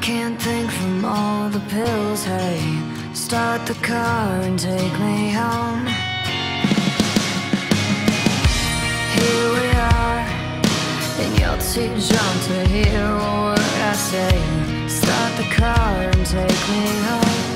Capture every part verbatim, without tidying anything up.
can't think from all the pills. Hey, start the car and take me home. Here we are, and you're too drunk to hear a word I say. Start the car and take me home.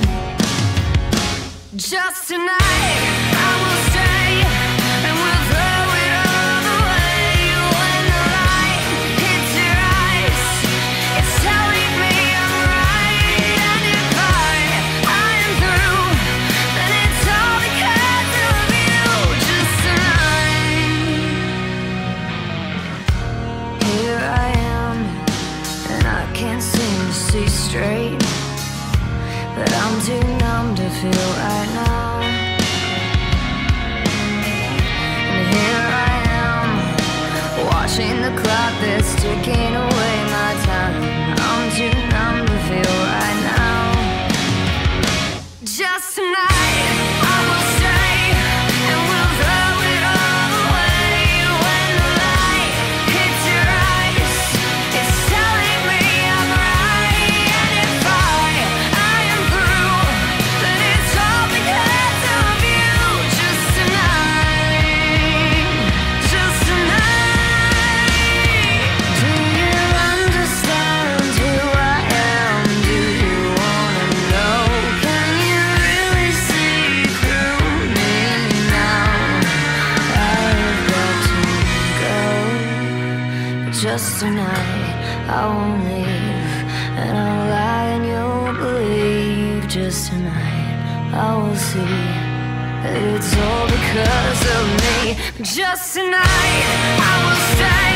Just tonight, I will stay, and we'll throw it all away. When the light hits your eyes, it's telling me I'm right. And if I, I am through, then it's all because of you. Just tonight. Here I am, and I can't seem to see straight, but I'm too numb to feel right now. And here I am, watching the clock that's ticking away my time. I'm too numb to feel right now. Just tonight, I will stay, and we'll throw it all away. When the light hits your eyes, it's telling me I'm right. And if I, I am through, then it's all because of you. Just tonight, just tonight. Do you understand who I am? Do you wanna know? Can you really see through me now? I've got to go. Just tonight, I won't leave, and I'll lie and you'll believe. Just tonight, I will see that it's all because of me. Just tonight, I will stay.